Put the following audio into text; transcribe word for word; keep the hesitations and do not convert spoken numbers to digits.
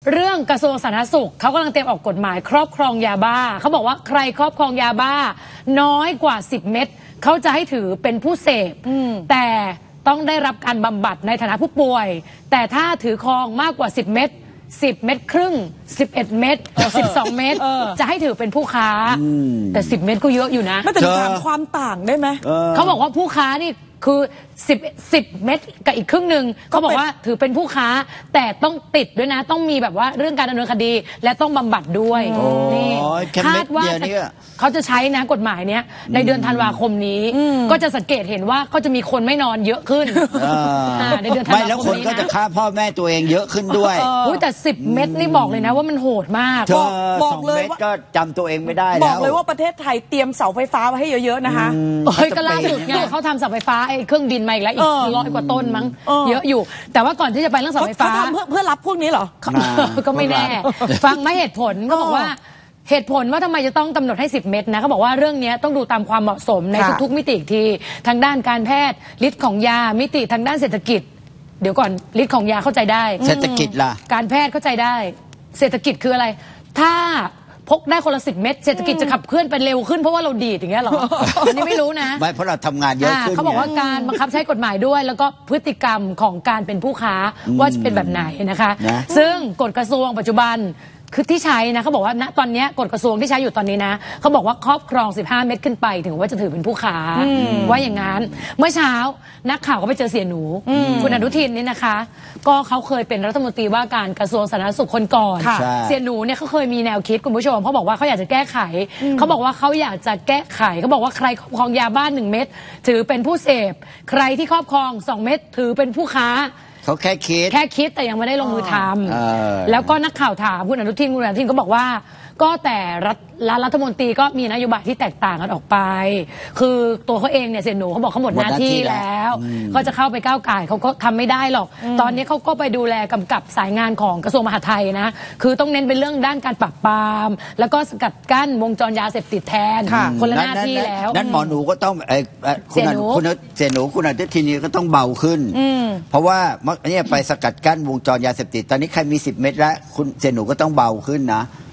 เรื่องกระทรวงสาธารณสุขเขากำลังเตรียมออกกฎหมายครอบครองยาบ้าเขาบอกว่าใครครอบครองยาบ้าน้อยกว่าสิบเม็ดเขาจะให้ถือเป็นผู้เสพแต่ต้องได้รับการบำบัดในฐานะผู้ป่วยแต่ถ้าถือครองมากกว่าสิบเม็ดสิบเม็ดครึ่งสิบเอ็ดเม็ดสิบสองเม็ดจะให้ถือเป็นผู้ค้าแต่สิบเม็ดก็เยอะอยู่นะไม่แต่ถามความต่างได้ไหมเขาบอกว่าผู้ค้านี่คือสิบสิบเม็ดกับอีกครึ่งหนึ่งเขาบอกว่าถือเป็นผู้ค้าแต่ต้องติดด้วยนะต้องมีแบบว่าเรื่องการดำเนินคดีและต้องบำบัดด้วยนี่คาดว่าเขาจะใช้นะกฎหมายเนี้ยในเดือนธันวาคมนี้ก็จะสังเกตเห็นว่าก็จะมีคนไม่นอนเยอะขึ้นในเดือนธันวาคมนี้นะไม่แล้วคนก็จะฆ่าพ่อแม่ตัวเองเยอะขึ้นด้วยแต่สิบเม็ดนี่บอกเลยนะว่ามันโหดมากบอกเลยว่าก็จำตัวเองไม่ได้แล้วบอกเลยว่าประเทศไทยเตรียมเสาไฟฟ้าไว้ให้เยอะๆนะคะเฮ้ยก็ล่าสุดไงเขาทำเสาไฟฟ้าไอ้เครื่องบินมาอีกแล้วอีกร้อยกว่าต้นมั้งเยอะอยู่แต่ว่าก่อนที่จะไปเรื่องเสาไฟฟ้าเขาทำเพื่อเพื่อรับพวกนี้เหรอก็ไม่แน่ฟังไม่เหตุผลก็บอกว่าเหตุผลว่าทำไมจะต้องกำหนดให้สิบเม็ดนะเขาบอกว่าเรื่องนี้ต้องดูตามความเหมาะสมในทุกๆมิติอีกทีทางด้านการแพทย์ฤทธิ์ของยามิติทางด้านเศรษฐกิจเดี๋ยวก่อนฤทธิ์ของยาเข้าใจได้เศรษฐกิจล่ะการแพทย์เข้าใจได้เศรษฐกิจคืออะไรถ้าพกได้คนละสิบเม็ดเศรษฐกิจจะขับเคลื่อนไปเร็วขึ้นเพราะว่าเราดีดอย่างเงี้ยหรออันนี้ไม่รู้นะไม่เพราะเราทำงานเยอะขึ้นเขาบอกว่าการบังคับใช้กฎหมายด้วยแล้วก็พฤติกรรมของการเป็นผู้ค้าว่าจะเป็นแบบไหนนะคะซึ่งกฎกระทรวงปัจจุบันคือที่ใช้นะเขาบอกว่าณตอนนี้กฎกระทรวงที่ใช้อยู่ตอนนี้นะเขาบอกว่าครอบครองสิบห้าเม็ดขึ้นไปถึงว่าจะถือเป็นผู้ค้าว่าอย่างนั้นเมื่อเช้านักข่าวก็ไปเจอเสียหนูคุณอนุทินนี่นะคะก็เขาเคยเป็นรัฐมนตรีว่าการกระทรวงสาธารณสุขคนก่อนเสียหนูเนี่ยเขาเคยมีแนวคิดคุณผู้ชมเขาบอกว่าเขาอยากจะแก้ไขเขาบอกว่าเขาอยากจะแก้ไขเขาบอกว่าใครครอบครองยาบ้านหนึ่งเม็ดถือเป็นผู้เสพใครที่ครอบครองสองเม็ดถือเป็นผู้ค้าเขาแค่คิดแค่คิดแต่ยังไม่ได้ลงมือทำแล้วก็นักข่าวถามคุณอนุทินคุณอนุทินก็บอกว่าก็แต่รัฐรัฐมนตรีก็มีนโยบายที่แตกต่างกันออกไปคือตัวเขาเองเนี่ยเสี่ยหนูเขาบอกเขาหมดหน้าที่แล้วเขาจะเข้าไปก้าวไก่เขาก็ทำไม่ได้หรอกตอนนี้เขาก็ไปดูแลกำกับสายงานของกระทรวงมหาดไทยนะคือต้องเน้นเป็นเรื่องด้านการปราบปรามแล้วก็สกัดกั้นวงจรยาเสพติดแทนคนละหน้าที่แล้วนั้นหมอหนูก็ต้องคุณคุณเสี่ยหนูคุณอนุทินนี่ก็ต้องเบาขึ้นเพราะว่าเนี่ยไปสกัดกั้นวงจรยาเสพติดตอนนี้ใครมีสิบเม็ดแล้วคุณเสี่ยหนูก็ต้องเบาขึ้นนะ